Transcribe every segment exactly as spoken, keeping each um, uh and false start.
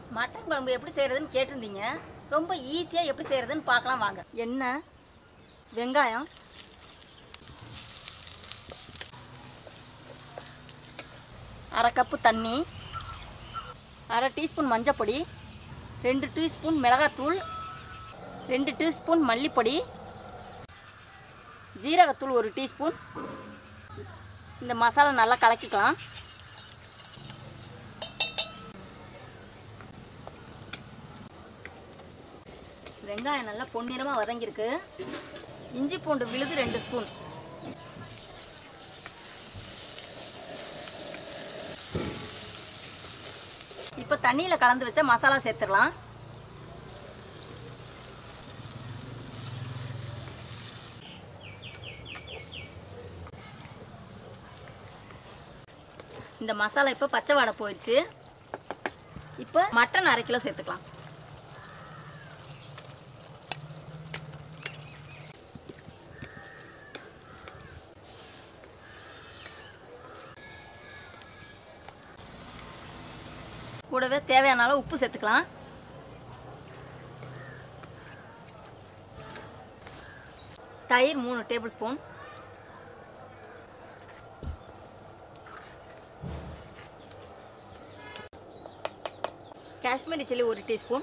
Mutton குழம்பு எப்படி செய்யறதுன்னு கேட்டிருந்தீங்க. ரொம்ப ஈஸியா எப்படி செய்யறதுன்னு பார்க்கலாம் வாங்க. எண்ணெய், வெங்காயம், அரை கப்பு தண்ணி, அரை டீஸ்பூன் மஞ்சப்பொடி, ரெண்டு டீஸ்பூன் மிளகாத்தூள், ரெண்டு டீஸ்பூன் மல்லிப்பொடி, ஜீரகத்தூள் ஒரு டீஸ்பூன். இந்த மசாலா நல்லா கலக்கிக்கலாம். வெங்காயம் நல்லா பொன்னிறமாக வதங்கியிருக்கு. இஞ்சி பூண்டு விழுது ரெண்டு ஸ்பூன். இப்போ தண்ணியில் கலந்து வச்ச மசாலா சேர்த்துடலாம். இந்த மசாலா இப்போ பச்சை வாடை போயிடுச்சு. இப்போ மட்டன் அரை கிலோ சேர்த்துக்கலாம். கூடவே தேவையான அளவு உப்பு சேர்த்துக்கலாம். தயிர் மூணு டேபிள் ஸ்பூன். காஷ்மீரி சில்லி ஒரு டீஸ்பூன்.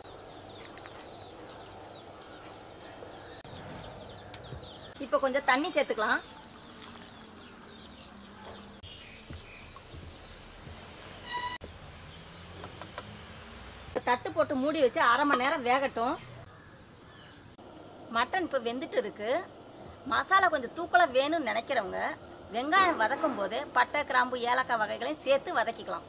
இப்போ கொஞ்சம் தண்ணி சேர்த்துக்கலாம். தட்டு போட்டு மூடி வச்சு அரை மணி நேரம் வேகட்டும். மட்டன் இப்போ வெந்துட்டு இருக்கு. மசாலா கொஞ்சம் தூக்கலாக வேணும்னு நினைக்கிறவங்க வெங்காயம் வதக்கும் போது பட்டை, கிராம்பு, ஏலக்காய் வகைகளையும் சேர்த்து வதக்கிக்கலாம்.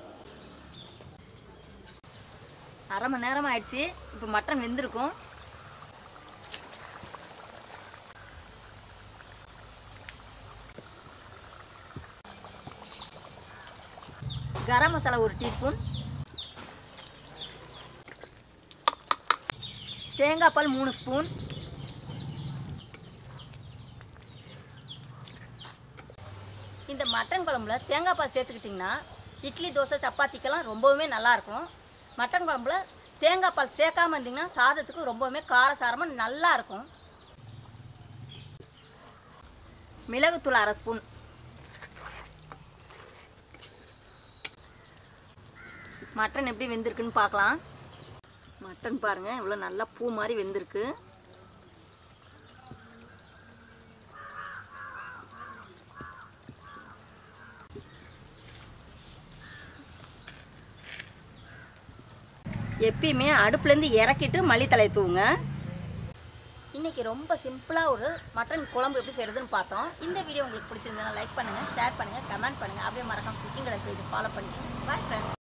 அரை மணி நேரம் ஆயிடுச்சு. இப்போ மட்டன் வெந்திருக்கும். கரம் மசாலா ஒரு டீஸ்பூன், தேங்காய் பால் மூணு ஸ்பூன், இந்த மட்டன் குழம்புல தேங்காய் பால் சேர்த்துக்கிட்டிங்கன்னா இட்லி, தோசை, சப்பாத்திக்கெல்லாம் ரொம்பவுமே நல்லாயிருக்கும். மட்டன் குழம்புல தேங்காய் பால் சேர்க்காமல் இருந்தீங்கன்னா சாதத்துக்கு ரொம்பவுமே காரசாரமாக நல்லா இருக்கும். மிளகுத்தூள் அரை ஸ்பூன். மட்டன் எப்படி வெந்திருக்குன்னு பார்க்கலாம். மட்டன் பாருங்கள் இவ்வளோ நல்லா பூ மாதிரி வெந்திருக்கு. எப்பயுமே அடுப்புலேருந்து இறக்கிட்டு மல்லித்தலை தூவுங்க. இன்னைக்கு ரொம்ப சிம்பிளாக ஒரு மட்டன் குழம்பு எப்படி செய்யறதுன்னு பார்த்தோம். இந்த வீடியோ உங்களுக்கு பிடிச்சிருந்தா லைக் பண்ணுங்கள், ஷேர் பண்ணுங்கள், கமெண்ட் பண்ணுங்கள். அப்படியே மறக்காம குக்கிங் கிடக்கு இது ஃபாலோ பண்ணிக்கோங்க. Bye friends.